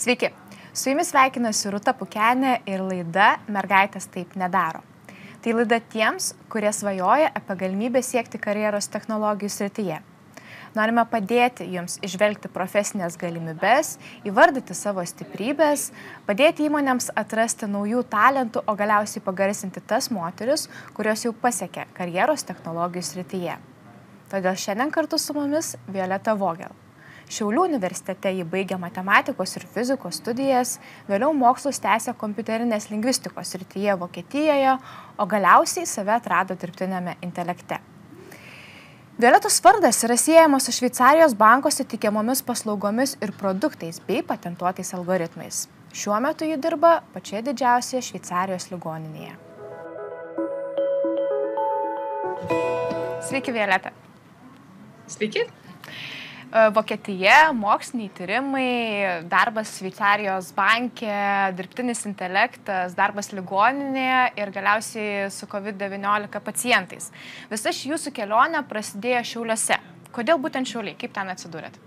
Sveiki, su jumis sveikinasi Rūta Pukenė ir laida Mergaitės taip nedaro. Tai laida tiems, kurie svajoja apie galimybę siekti karjeros technologijų srityje. Norime padėti jums išvelgti profesinės galimybės, įvardyti savo stiprybės, padėti įmonėms atrasti naujų talentų, o galiausiai pagarsinti tas moteris, kurios jau pasiekė karjeros technologijų srityje. Todėl šiandien kartu su mumis Violeta Vogel. Šiaulių universitete ji baigė matematikos ir fizikos studijas, vėliau mokslus tęsė kompiuterinės lingvistikos srityje Vokietijoje, o galiausiai save atrado dirbtiniame intelekte. Violetos vardas yra siejamas su Šveicarijos bankuose teikiamomis paslaugomis ir produktais bei patentuotais algoritmais. Šiuo metu ji dirba pačioje didžiausioje Šveicarijos ligoninėje. Sveiki, Violeta. Sveiki. Vokietija, moksliniai tyrimai, darbas Šveicarijos banke, dirbtinis intelektas, darbas ligoninėje ir galiausiai su COVID-19 pacientais. Visa ši jūsų kelionė prasidėjo Šiauliuose. Kodėl būtent Šiauliai? Kaip ten atsidūrėt?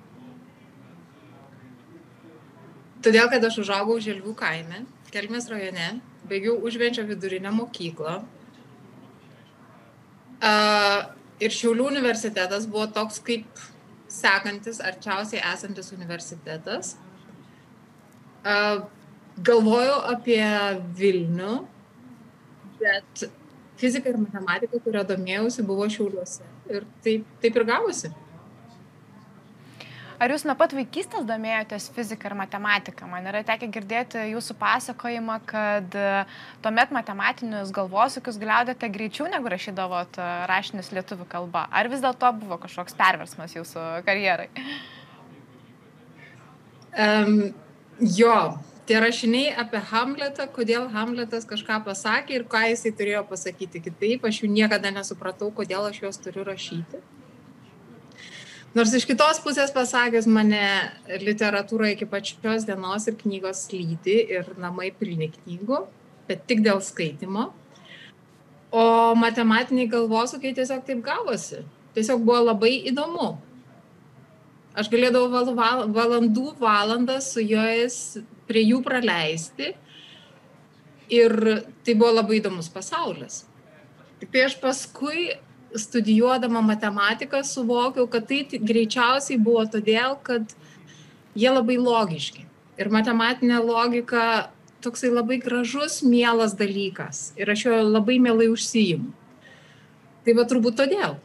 Todėl, kad aš užaugau Želvių kaime, Kelmės rajone, baigiau Užvenčio vidurinę mokyklą. Ir Šiaulių universitetas buvo toks kaip sekantis, arčiausiai esantis universitetas. Galvojau apie Vilnių, bet fizika ir matematika, kurio domėjausi, buvo Šiauliuose. Ir taip ir gavosi. Ar jūs nuo pat vaikystės domėjotės fiziką ir matematiką? Man yra tekę girdėti jūsų pasakojimą, kad tuomet matematinius galvosūkius gliaudėte greičiau negu rašydavot rašinius lietuvių kalba. Ar vis dėlto buvo kažkoks perversmas jūsų karjerai? Jo, tie rašiniai apie Hamletą, kodėl Hamletas kažką pasakė ir ką jisai turėjo pasakyti kitaip, aš jų niekada nesupratau, kodėl aš juos turiu rašyti. Nors iš kitos pusės pasakius, mane literatūra iki pačios dienos ir knygos lydi ir namai pilni knygų, bet tik dėl skaitimo. O matematiniai galvosūkiai tiesiog taip gavosi. Tiesiog buvo labai įdomu. Aš galėdavau valandas su jais prie jų praleisti ir tai buvo labai įdomus pasaulis. Tik tai aš paskui studijuodama matematiką suvokiau, kad tai greičiausiai buvo todėl, kad jie labai logiški. Ir matematinė logika toksai labai gražus, mielas dalykas. Ir aš jo labai mielai užsiimu. Tai va turbūt todėl.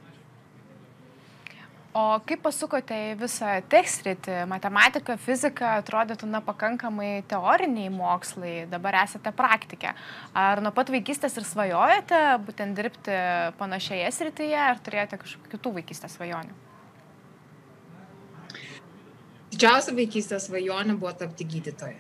O kaip pasukote į visą tech sritį? Matematika, fizika atrodytų pakankamai teoriniai mokslai, dabar esate praktikė. Ar nuo pat vaikystės ir svajojate būtent dirbti panašioje srityje, ar turėjote kažkokių kitų vaikystės svajonių? Didžiausia vaikystės svajonė buvo tapti gydytoja.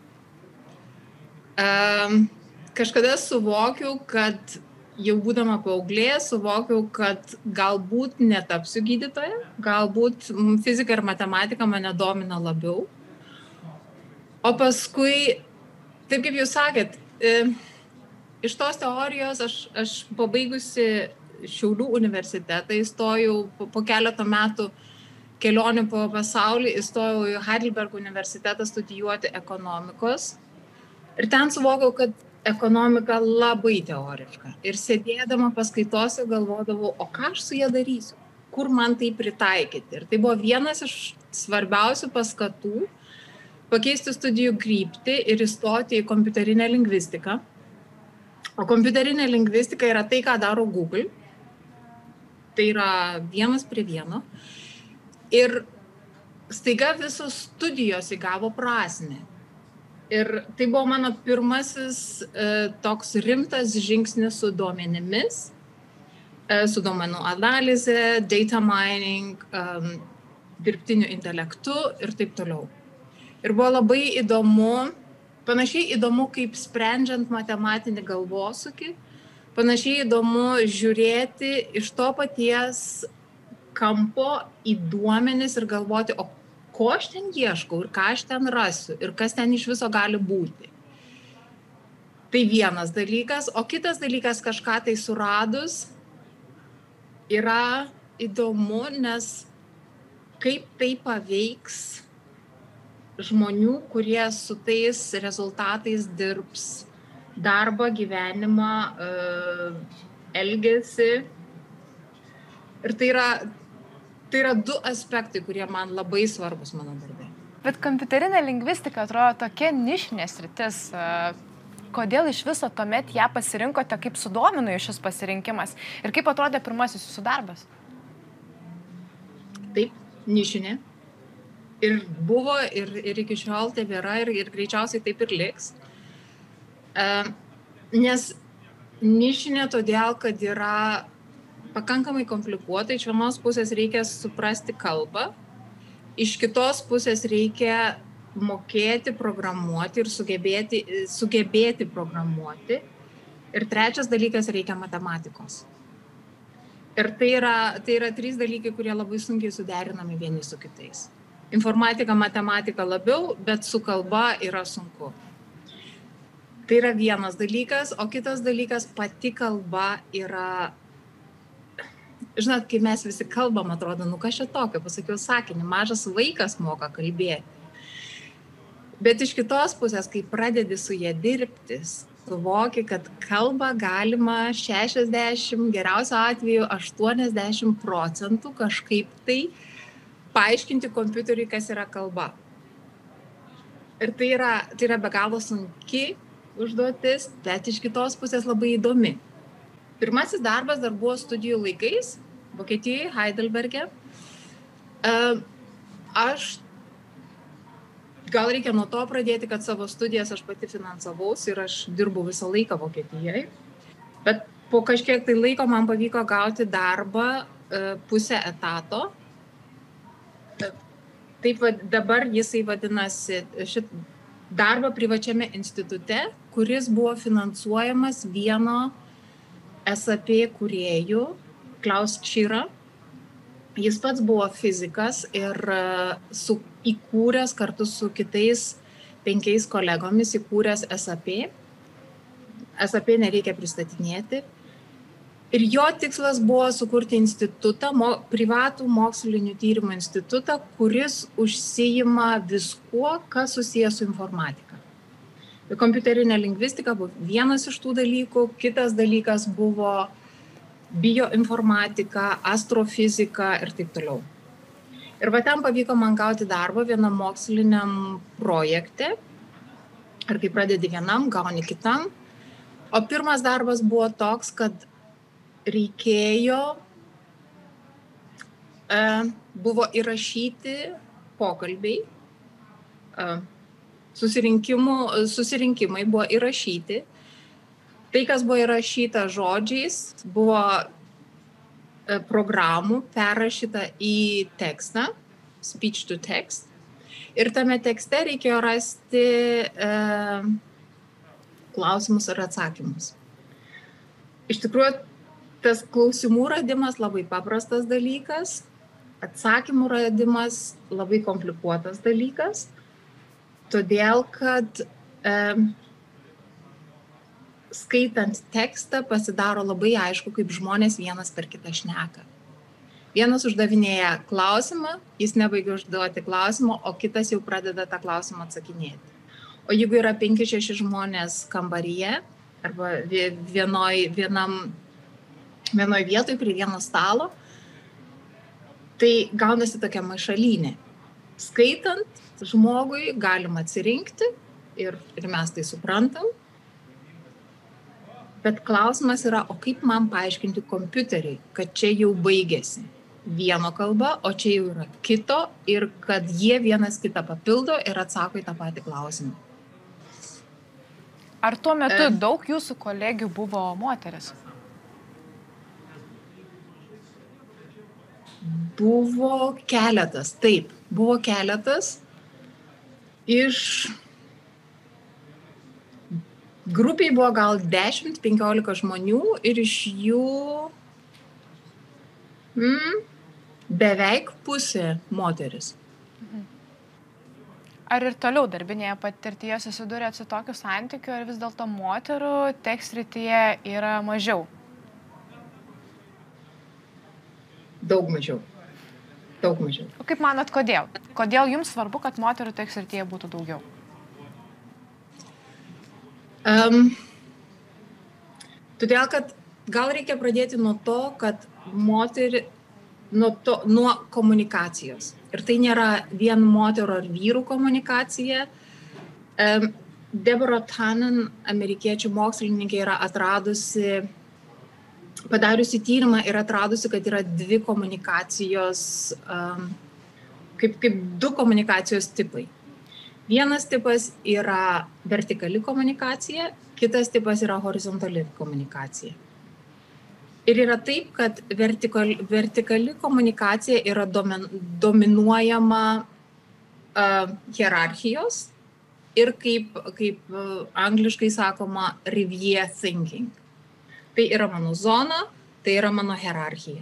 Kažkada suvokiau, kad jau būdama paauglė, suvokiau, kad galbūt netapsiu gydytoja, galbūt fizika ir matematika mane domina labiau. O paskui, taip kaip jūs sakėt, iš tos teorijos aš pabaigusi Šiaulių universitetą, įstojau po keletą metų kelionių po pasaulį, įstojau į Heidelberg universitetą studijuoti ekonomikos. Ir ten suvokiau, kad ekonomika labai teoriška. Ir sėdėdama paskaitose galvodavau, o ką aš su ją darysiu? Kur man tai pritaikyti? Ir tai buvo vienas iš svarbiausių paskatų pakeisti studijų kryptį ir įstoti į kompiuterinę lingvistiką. O kompiuterinė lingvistika yra tai, ką daro Google. Tai yra 1:1. Ir staiga visos studijos įgavo prasmę. Ir tai buvo mano pirmasis toks rimtas žingsnis su duomenimis, su duomenų analize, data mining, dirbtiniu intelektu ir taip toliau. Ir buvo labai įdomu, panašiai įdomu kaip sprendžiant matematinį galvosūkį, panašiai įdomu žiūrėti iš to paties kampo į duomenis ir galvoti, o ko aš ten ieškau ir ką aš ten rasiu ir kas ten iš viso gali būti. Tai vienas dalykas, o kitas dalykas kažką tai suradus yra įdomu, nes kaip tai paveiks žmonių, kurie su tais rezultatais dirbs darbą, gyvenimą, elgesį. Ir tai yra du aspektai, kurie man labai svarbus mano darbe. Bet kompiuterinė lingvistika atrodo tokia nišinė sritis. Kodėl iš viso tuomet ją pasirinkote, kaip sudomino šis pasirinkimas ir kaip atrodė pirmasis jūsų darbas? Taip, nišinė. Ir buvo, ir iki šiol tebėra, ir greičiausiai taip ir liks. Nes nišinė todėl, kad yra pakankamai komplikuota. Iš vienos pusės reikia suprasti kalbą, iš kitos pusės reikia mokėti programuoti ir sugebėti programuoti. Ir trečias dalykas, reikia matematikos. Ir tai yra trys dalykai, kurie labai sunkiai suderinami vieni su kitais. Informatika, matematika labiau, bet su kalba yra sunku. Tai yra vienas dalykas, o kitas dalykas, pati kalba yra, žinot, kai mes visi kalbam, atrodo, kas čia tokio, pasakiau sakinį, mažas vaikas moka kalbėti. Bet iš kitos pusės, kai pradedi su jie dirbti, suvoki, kad kalbą galima 60, geriausio atveju 80% kažkaip tai paaiškinti kompiuteriui, kas yra kalba. Ir tai yra be galo sunki užduotis, bet iš kitos pusės labai įdomi. Pirmasis darbas dar buvo studijų laikais, Vokietijoje, Heidelberge. Gal reikia nuo to pradėti, kad savo studijas aš pati finansavausi ir aš dirbau visą laiką Vokietijoje. Bet po kažkiek tai laiko man pavyko gauti darbą pusę etato. Taip dabar jisai vadinasi darbą privačiame institute, kuris buvo finansuojamas vieno SAP kūrėjų, Klaus Schirra. Jis pats buvo fizikas ir įkūręs kartu su kitais 5 kolegomis įkūręs SAP. SAP nereikia pristatinėti. Ir jo tikslas buvo sukurti institutą, privatų mokslinių tyrimų institutą, kuris užsiima viskuo, kas susijęs su informatika. Kompiuterinė lingvistika buvo vienas iš tų dalykų, kitas dalykas buvo bioinformatika, astrofizika ir taip toliau. Ir ten pavyko man gauti darbą vienam moksliniam projekte. Ir kai pradedi vienam, gauni kitam. O pirmas darbas buvo toks, kad reikėjo, buvo įrašyti pokalbiai, susirinkimai buvo įrašyti. Tai, kas buvo įrašyta žodžiais, buvo programų perrašyta į tekstą, speech to text. Ir tame tekste reikėjo rasti klausimus ir atsakymus. Iš tikrųjų, tas klausimų radimas labai paprastas dalykas, atsakymų radimas labai komplikuotas dalykas, todėl kad skaitant tekstą pasidaro labai aišku, kaip žmonės vienas per kitą šneka. Vienas uždavinėja klausimą, jis nebaigia užduoti klausimą, o kitas jau pradeda tą klausimą atsakinėti. O jeigu yra 5-6 žmonės kambaryje, arba vienoj vietoj prie vieno stalo, tai gaunasi tokia maišalynė. Skaitant žmogui galima atsirinkti ir mes tai suprantam. Bet klausimas yra, o kaip man paaiškinti kompiuteriui, kad čia jau baigėsi vieno kalba, o čia jau yra kito ir kad jie vienas kitą papildo ir atsako į tą patį klausimą. Ar tuo metu daug jūsų kolegių buvo moteris? Buvo keletas, taip, buvo keletas. Iš grupiai buvo gal 10-15 žmonių ir iš jų beveik pusė moteris. Ar ir toliau darbinėje patirtyje susidūrėt su tokiu santykiu, ar vis dėlto moterų tech srityje yra mažiau? Daug mažiau. Daug mažiau. O kaip manot, kodėl? Kodėl jums svarbu, kad moterų tech srityje būtų daugiau? Todėl, kad gal reikia pradėti nuo to, kad nuo komunikacijos. Ir tai nėra vien moterų ar vyrų komunikacija. Deborah Tannen, amerikiečių mokslininkė, yra padariusi tyrimą ir atradusi, kad yra dvi komunikacijos, kaip du komunikacijos tipai. Vienas tipas yra vertikali komunikacija, kitas tipas yra horizontali komunikacija. Ir yra taip, kad vertikali komunikacija yra dominuojama hierarchijos ir kaip angliškai sakoma revier thinking. Tai yra mano zona, tai yra mano hierarchija.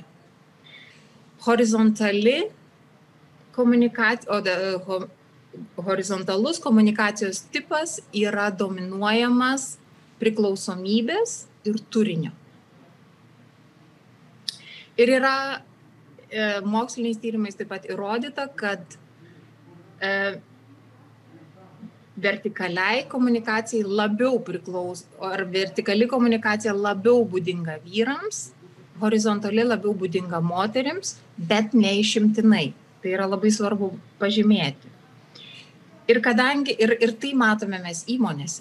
Horizontalus komunikacijos tipas yra dominuojamas priklausomybės ir turinio. Ir yra moksliniais tyrimais taip pat įrodyta, kad vertikaliai komunikacijai labiau priklauso, ar vertikali komunikacija labiau būdinga vyrams, horizontali labiau būdinga moterims, bet ne išimtinai. Tai yra labai svarbu pažymėti. Ir kadangi, ir tai matome mes įmonėse,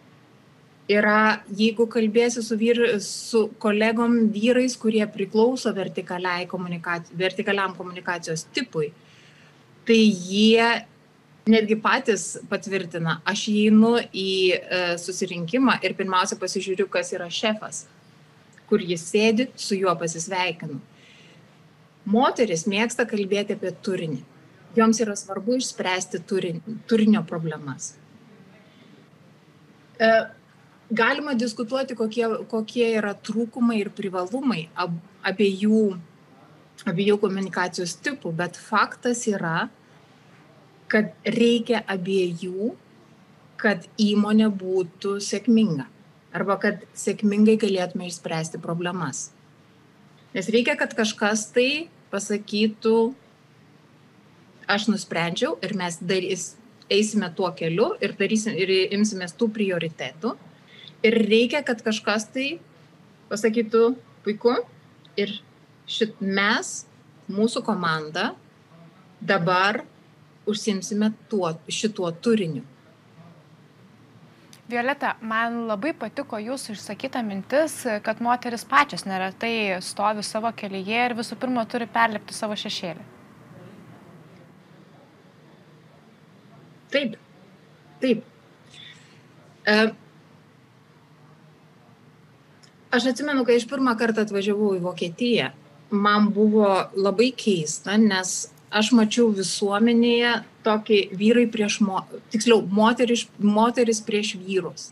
jeigu kalbėsi su kolegom vyrais, kurie priklauso vertikaliam komunikacijos tipui, tai jie netgi patys patvirtina, aš įeinu į susirinkimą ir pirmiausia pasižiūriu, kas yra šefas, kur jis sėdi, su juo pasisveikinu. Moteris mėgsta kalbėti apie turinį. Joms yra svarbu išspręsti turinio problemas. Galima diskutuoti, kokie yra trūkumai ir privalumai abiejų komunikacijos tipų, bet faktas yra, kad reikia abiejų, kad įmonė būtų sėkminga arba kad sėkmingai galėtume išspręsti problemas. Nes reikia, kad kažkas tai pasakytų, aš nusprendžiau ir mes eisime tuo keliu ir imsimės tų prioritetų. Ir reikia, kad kažkas tai pasakytų, puiku, ir mes, mūsų komanda, dabar užsimsime šituo turiniu. Violeta, man labai patiko jūsų išsakyta mintis, kad moteris pačios neretai stovi savo kelyje ir visų pirma turi perlipti savo šešėlį. Taip. Aš atsimenu, kai aš pirmą kartą atvažiavau į Vokietiją, man buvo labai keista, nes aš mačiau visuomenėje tokį vyrai prieš, moteris prieš vyrus.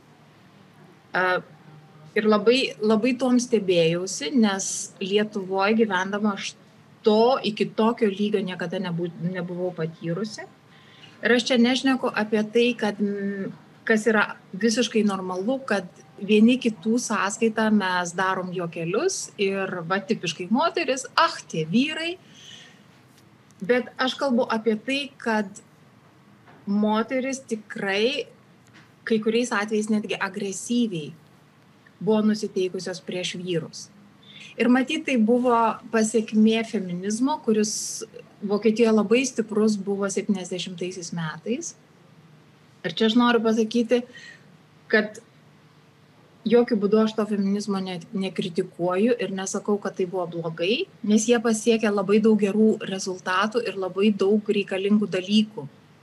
Ir labai tom stebėjausi, nes Lietuvoje gyvendama aš iki tokio lygio niekada nebuvau patyrusi. Ir aš čia nežneku apie tai, kas yra visiškai normalu, kad vieni kitų sąskaitą mes darom juokelius ir tipiškai moteris, tie vyrai. Bet aš kalbu apie tai, kad moteris tikrai kai kuriais atvejais netgi agresyviai buvo nusiteikusios prieš vyrus. Ir matyt, tai buvo pasekmė feminizmo, kuris Vokietijoje labai stiprus buvo 70-aisiais metais. Ir čia aš noriu pasakyti, kad jokių būdų aš to feminizmo nekritikuoju ir nesakau, kad tai buvo blogai, nes jie pasiekė labai daug gerų rezultatų ir labai daug reikalingų dalykų.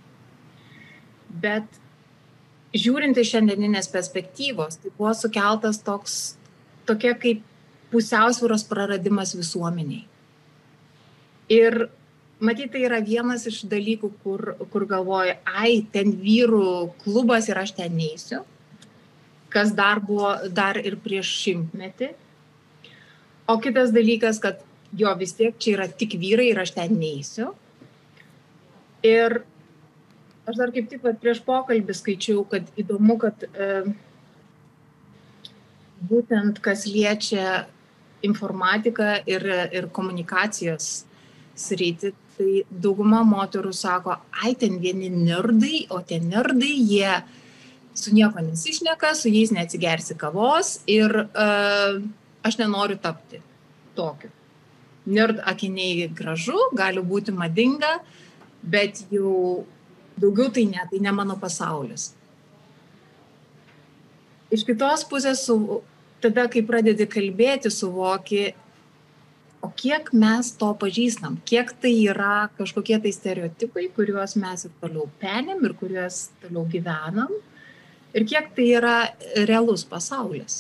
Bet žiūrint iš šiandieninės perspektyvos, tai buvo sukeltas tokia kaip pusiausvyros praradimas visuomeniai. Ir matyt, tai yra vienas iš dalykų, kur galvoju, ten vyrų klubas ir aš ten neisiu, kas dar ir prieš 100-metį. O kitas dalykas, kad vis tiek čia yra tik vyrai ir aš ten neisiu. Ir aš dar kaip tik prieš pokalbį skaičiau, kad įdomu, kad būtent kas liečia informatiką ir komunikacijos sritį, tai dauguma moterų sako, ai, ten vieni nerdai, o tie nerdai, jie su nieko nesišneka, su jais neatsigersi kavos ir aš nenoriu tapti tokiu. Nerd akiniai gražu, gali būti madinga, bet jau daugiau tai ne mano pasaulis. Iš kitos pusės, tada, kai pradedi kalbėti, suvoki, o kiek mes to pažįstam, kiek tai yra kažkokie tai stereotipai, kuriuos mes ir toliau penim ir kuriuos toliau gyvenam, ir kiek tai yra realus pasaulis.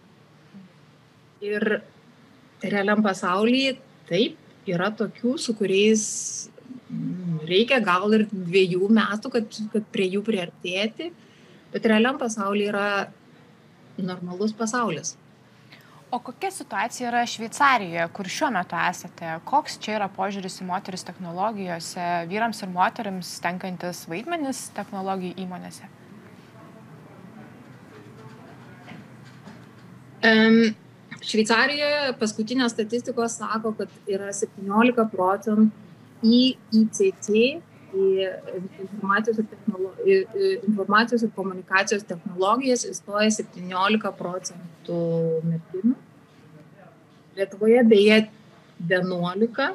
Ir realiam pasaulyje taip yra tokių, su kuriais reikia gal ir 2 metų, kad prie jų priartėti, bet realiam pasaulyje yra normalus pasaulis. O kokia situacija yra Šveicarijoje, kur šiuo metu esate? Koks čia yra požiūris į moteris technologijose, vyrams ir moteriams tenkantis vaidmenis technologijų įmonėse? Šveicarijoje paskutinės statistikos sako, kad yra 17% į ICT, į informacijos ir komunikacijos technologijas įstoja 17% merginų. Lietuvoje beje 11%.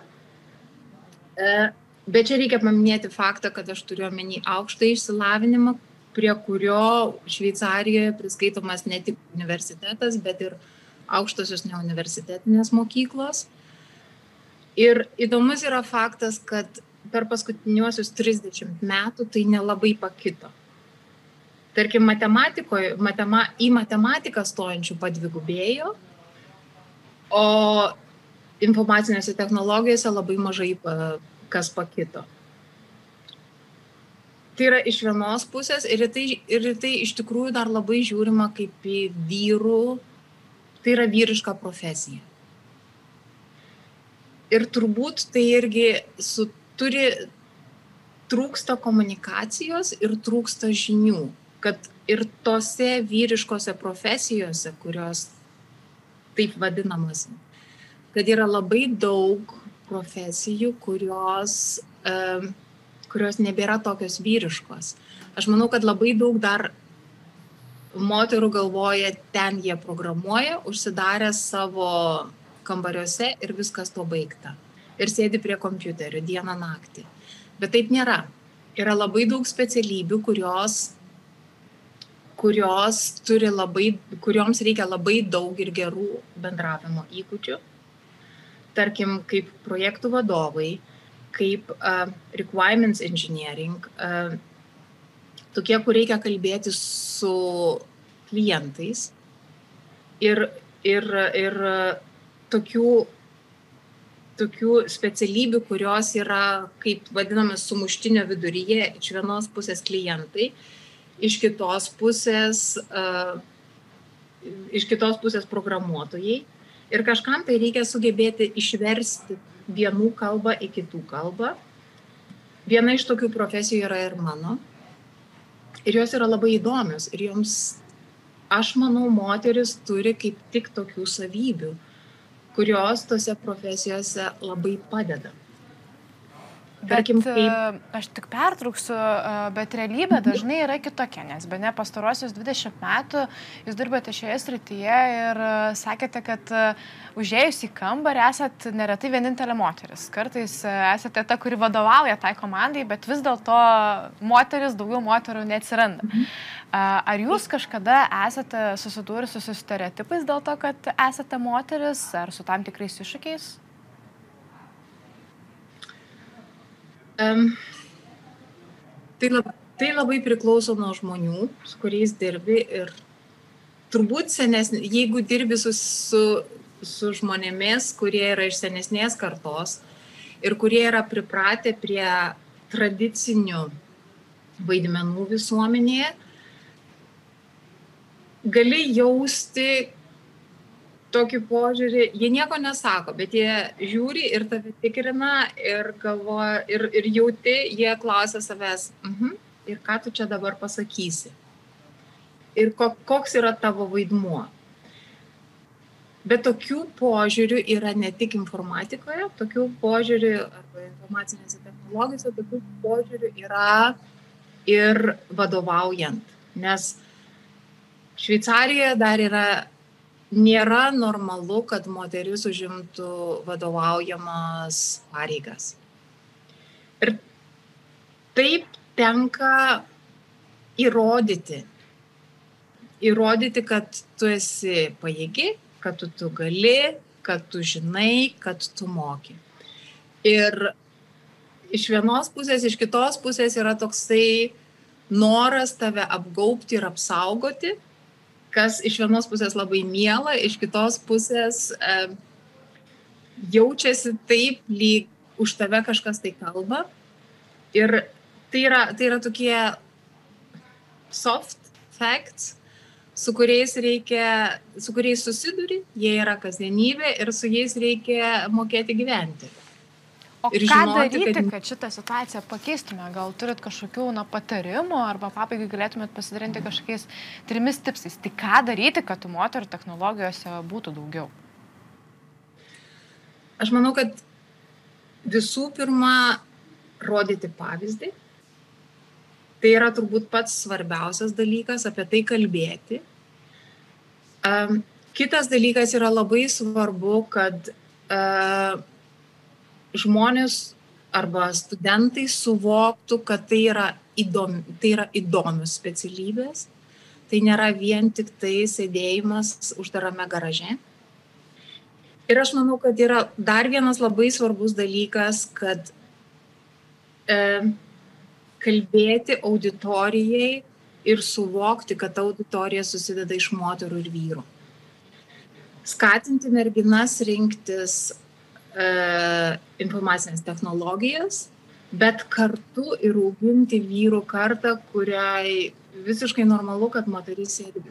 Bet čia reikia paminėti faktą, kad aš turiu omeny aukštą išsilavinimą, prie kurio Šveicarijoje priskaitomas ne tik universitetas, bet ir aukštosios neuniversitetinės mokyklos. Ir įdomus yra faktas, kad per paskutiniuosius 30 metų tai nelabai pakito. Tarkim, į matematiką stojančių padvigubėjo, o informacinėse technologijose labai mažai kas pakito. Tai yra iš vienos pusės ir tai iš tikrųjų dar labai žiūrima kaip į vyrų, tai yra vyriška profesija. Ir turbūt tai irgi trūksta komunikacijos ir trūksta žinių, kad ir tose vyriškose profesijose, kurios taip vadinamas, kad yra labai daug profesijų, kurios nebėra tokios vyriškos. Aš manau, kad labai daug dar moterų galvoja, ten jie programuoja, užsidarę savo kambariuose ir viskas to baigta. Ir sėdi prie kompiuterio dieną naktį. Bet taip nėra. Yra labai daug specialybių, kurioms reikia labai daug ir gerų bendravimo įgūdžių. Tarkim, kaip projektų vadovai, kaip requirements engineering, tokie, kur reikia kalbėti su klientais ir tokių specialybių, kurios yra, kaip vadinamas, sumuštinio viduryje, iš vienos pusės klientai, iš kitos pusės programuotojai. Ir kažkam tai reikia sugebėti išversti vienų kalbą į kitų kalbą. Viena iš tokių profesijų yra ir mano. Ir jos yra labai įdomios. Ir joms, aš manau, moteris turi kaip tik tokių savybių, kurios tose profesijose labai padeda. Bet aš tik pertrauksiu, bet realybė dažnai yra kitokia, nes bene pastaruosius 20 metų jūs dirbate šioje srityje ir sakėte, kad užėjus į kambarį esat neretai vienintelė moteris. Kartais esate ta, kuri vadovauja tai komandai, bet vis dėlto daugiau moterų neatsiranda. Ar jūs kažkada esate susidūrusi su stereotipais dėl to, kad esate moteris, ar su tam tikrais iššūkiais? Tai labai priklauso nuo žmonių, su kuriais dirbi, ir turbūt jeigu dirbi su žmonėmis, kurie yra iš senesnės kartos ir kurie yra pripratę prie tradicinių vaidmenų visuomenėje, gali jausti tokį požiūrį, jie nieko nesako, bet jie žiūri ir tave tikrina ir galvoja, ir jauti, jie klausia savęs, ir ką tu čia dabar pasakysi? Ir koks yra tavo vaidmuo? Bet tokių požiūrių yra ne tik informatikoje, tokių požiūrių arba informacinėse technologijose, tokių požiūrių yra ir vadovaujant. Nes Šveicarijoje dar nėra normalu, kad moteris užimtų vadovaujamas pareigas. Ir taip tenka įrodyti, kad tu esi pajėgi, kad tu gali, kad tu žinai, kad tu moki. Ir iš vienos pusės, iš kitos pusės yra toksai noras tave apgaubti ir apsaugoti, kas iš vienos pusės labai miela, iš kitos pusės jaučiasi taip, lyg už tave kažkas tai kalba. Ir tai yra tokie soft facts, su kuriais susiduri, jie yra kasdienybė ir su jais reikia mokėti gyventi. O ir ką daryti, kad šitą situaciją pakeistume? Gal turit kažkokių patarimų arba pabaigai galėtumėt pasidalinti kažkokiais 3 tipsais? Tai ką daryti, kad tų moterų technologijose būtų daugiau? Aš manau, kad visų pirma rodyti pavyzdį. Tai yra turbūt pats svarbiausias dalykas, apie tai kalbėti. Kitas dalykas yra labai svarbu, kad žmonės arba studentai suvoktų, kad tai yra įdomios specialybės. Tai nėra vien tik tai sėdėjimas uždarame garaže. Ir aš manau, kad yra dar vienas labai svarbus dalykas, kad kalbėti auditorijai ir suvokti, kad auditorija susideda iš moterų ir vyrų. Skatinti merginas rinktis informacinės technologijas, bet kartu ir auginti vyrų kartą, kuriai visiškai normalu, kad moteris sėdi.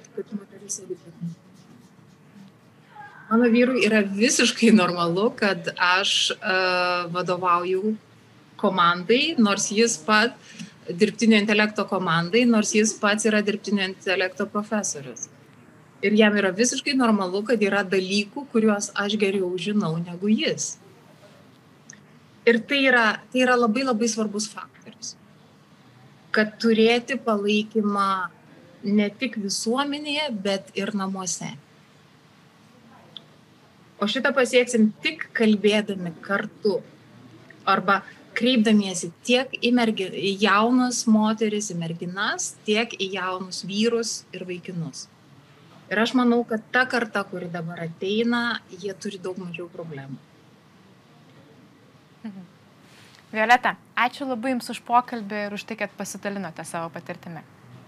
Mano vyrui yra visiškai normalu, kad aš vadovauju komandai, nors jis pats dirbtinio intelekto komandai, nors jis pats yra dirbtinio intelekto profesorius. Ir jam yra visiškai normalu, kad yra dalykų, kuriuos aš geriau žinau negu jis. Ir tai yra labai labai svarbus faktorius. Kad turėti palaikymą ne tik visuomenėje, bet ir namuose. O šitą pasieksim tik kalbėdami kartu arba kreipdamiesi tiek į jaunas moteris, į merginas, tiek į jaunus vyrus ir vaikinus. Ir aš manau, kad ta karta, kuri dabar ateina, jie turi daug mažiau problemų. Violeta, ačiū labai Jums už pokalbį ir už tai, kad pasidalinote savo patirtimi.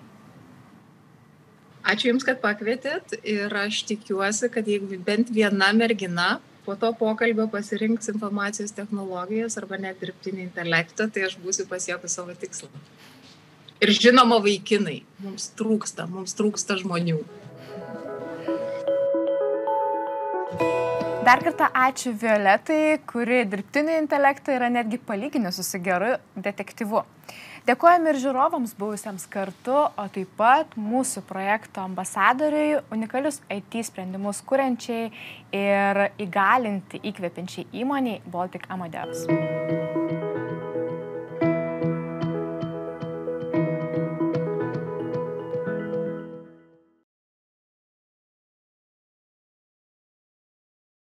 Ačiū Jums, kad pakvietėt ir aš tikiuosi, kad jeigu bent viena mergina po to pokalbio pasirinks informacijos technologijas arba net dirbtinį intelektą, tai aš būsiu pasiekus savo tikslą. Ir žinoma, vaikinai, mums trūksta žmonių. Dar kartą ačiū Violetai, kuri dirbtinį intelektą yra netgi palyginusi su geru detektyvu. Dėkojame ir žiūrovams buvusiems kartu, o taip pat mūsų projekto ambasadoriui, unikalius IT sprendimus kuriančiai ir įgalinti įkvepiančiai įmoniai Baltic Amadeus.